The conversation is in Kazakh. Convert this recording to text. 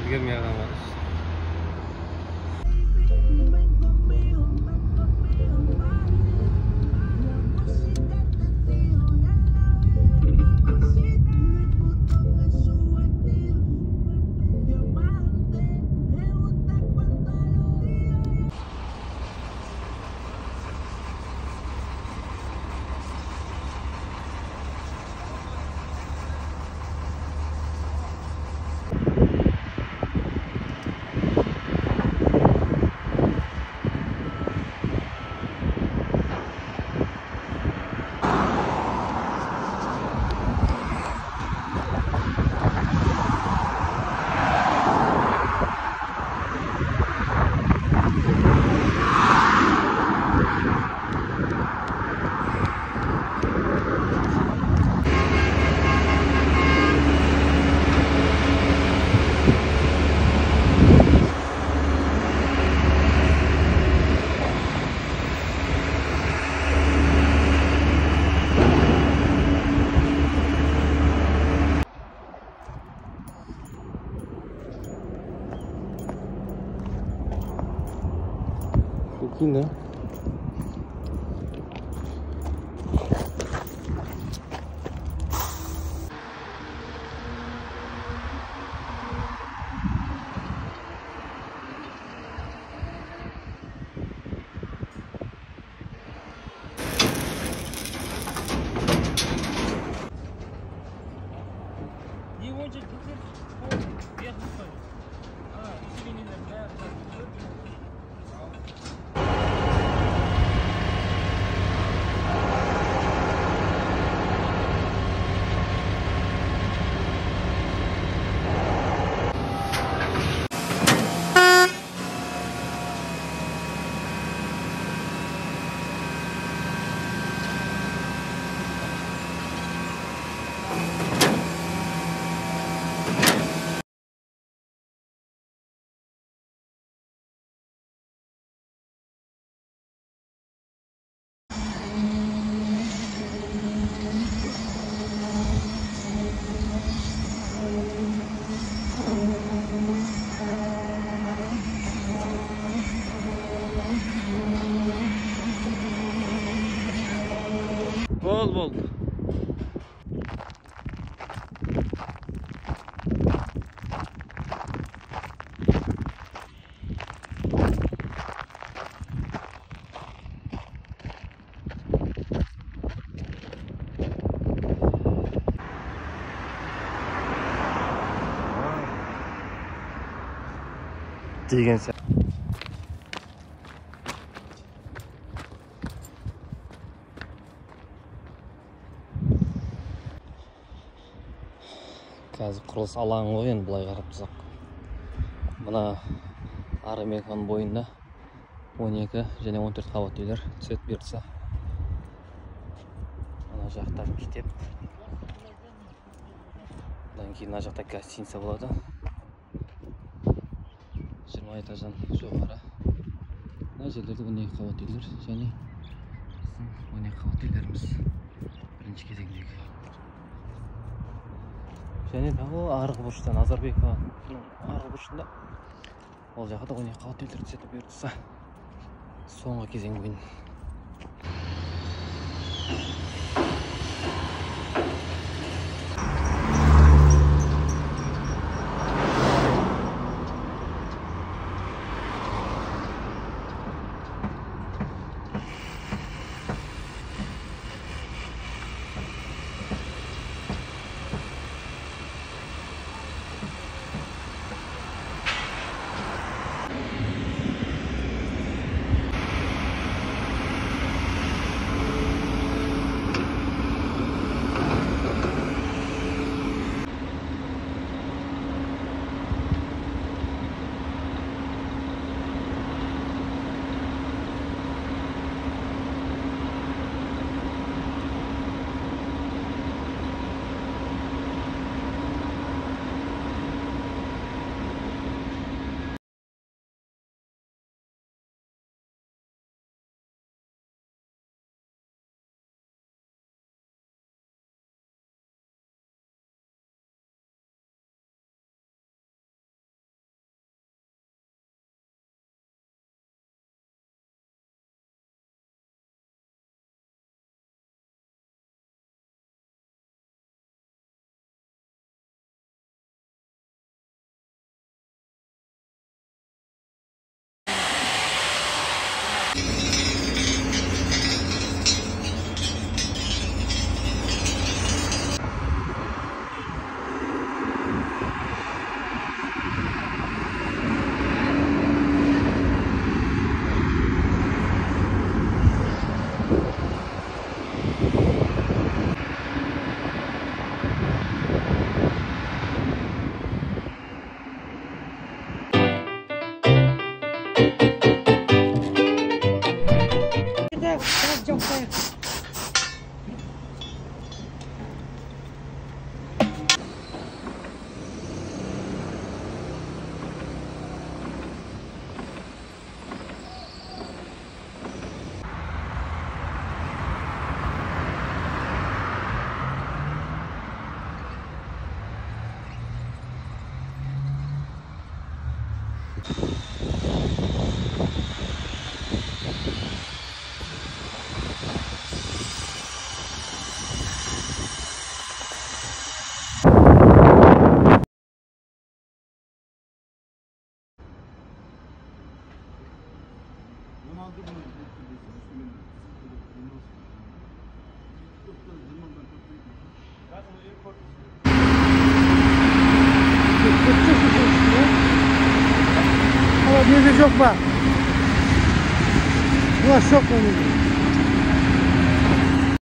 үлгермей қалған бар. Прикинь, Не очень вверх стоит. Усиление для Болды. Деген сияқты. Қазір құрылыс алаңы ғой, енді былай қарап тұрсақ. Мына ары мекон бойында 12 және 14 қабат үйлер түсет бұйыртса. Мына жақта мектеп. Одан кейін мына жақта гостиница болады. 20 этаждан жоғары. Мына жерлерде 12 қабат үйлер және 12 қабат үйлеріміз бірінші кезеңдегі. Және ол арғы бұрышта, Назарбекованың арғы бұрышында ол жақта 12 қабат үйлер түседі бұйыртса. Соңғы кезең бойын. Ama bir de çok var. Ulan çok var.